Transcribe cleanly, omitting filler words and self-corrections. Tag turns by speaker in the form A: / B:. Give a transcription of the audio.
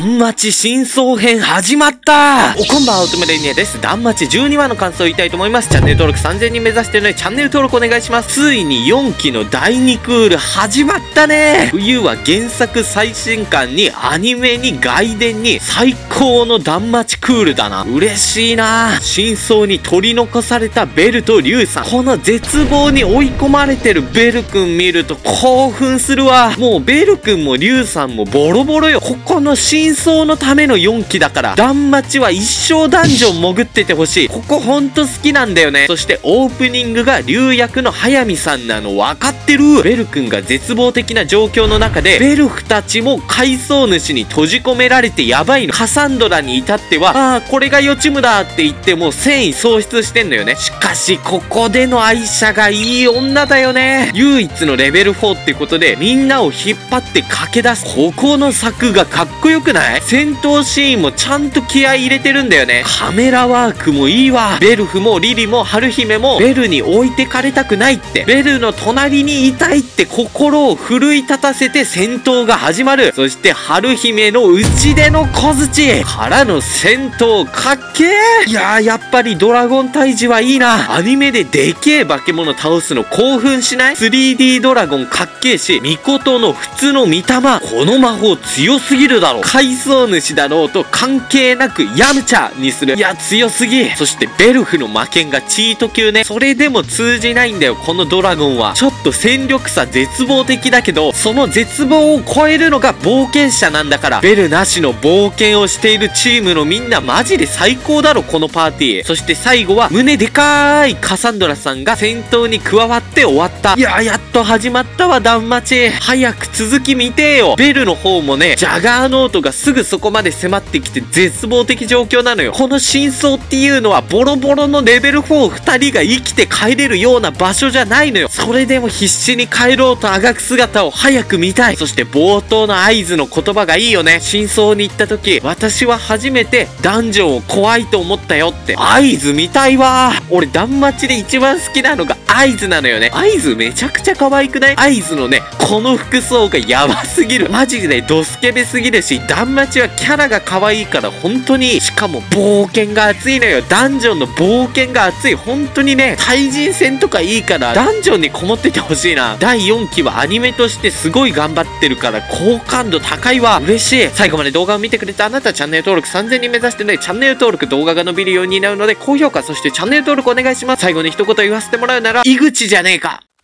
A: 断末真相編始まったこんばんは、乙女レイニアです。断末12話の感想を言いたいと思います。チャンネル登録3000人目指しているので、チャンネル登録お願いします。ついに4期の第2クール始まったね。冬は原作最新刊にアニメに外伝に最高の断末クールだな。嬉しいな。真相に取り残されたベルとリュウさん。この絶望に追い込まれてるベル君見ると興奮するわ。もうベル君もリュウさんもボロボロよ。ここの真相のための4期だから、断末は一生ダンジョン潜っててほしい。ここほんと好きなんだよね。そしてオープニングが竜役の速水さんなの分かってる。ベル君が絶望的な状況の中で、ベルフたちも海藻主に閉じ込められてやばいの。カサンドラに至っては、これが予知夢だって言っても戦意喪失してんのよね。しかしここでの愛車がいい女だよね。唯一のレベル4ってことでみんなを引っ張って駆け出す。ここの作がかっこよくない？戦闘シーンもちゃんと気合い入れてるんだよね。カメラワークもいいわ。ベルフもリリも春姫もベルに置いてかれたくないって、ベルの隣にいたいって心を奮い立たせて戦闘が始まる。そして春姫の内での小槌からの戦闘かっけー。いやー、やっぱりドラゴン退治はいいな。アニメででけえ化け物倒すの興奮しない？ 3D ドラゴンかっけえし、ミコトの普通の御霊、この魔法強すぎるだろ。海藻主だろうと関係なくヤムチャにする。いや強すぎ。そしてベルフの魔剣がチート級ね。それでも通じないんだよ、このドラゴンは。ちょっと戦力差絶望的だけど、その絶望を超えるのが冒険者なんだから。ベルなしの冒険をしているチームのみんなマジで最高だろ、このパーティー。そして最後は胸でかーいカサンドラさんが戦闘に加わって終わった。いややっと始まったわ、断末。早く続き見てよ。ベルの方もね、ジャガーノートがすぐそこまで迫ってきて絶望的状況なのよ。この真相っていうのはボロボロのレベル42人が生きて帰れるような場所じゃないのよ。それでも必死に帰ろうとあがく姿を早く見たい。そして冒頭の合図の言葉がいいよね。真相に行った時、私は初めてダンジョンを怖いと思ったよって。合図見たいわ。俺断末で一番好きなのが合図なのよね。合図めちゃくちゃ可愛くない？合図のね、この服装がやばすぎる。マジでドスケベすぎるし、断末はキャラが可愛いから本当に、しかも冒険が熱いのよ。ダンジョンの冒険が熱い。本当にね、対人戦とかいいからダンジョンにこもっててほしいな。第4期はアニメとしてすごい頑張ってるから好感度高いわ。嬉しい。最後まで動画を見てくれたあなた、チャンネル登録3000人目指してね、チャンネル登録、動画が伸びるようになるので高評価、そしてチャンネル登録お願いします。最後に一言言わせてもらうなら、井口じゃねえか。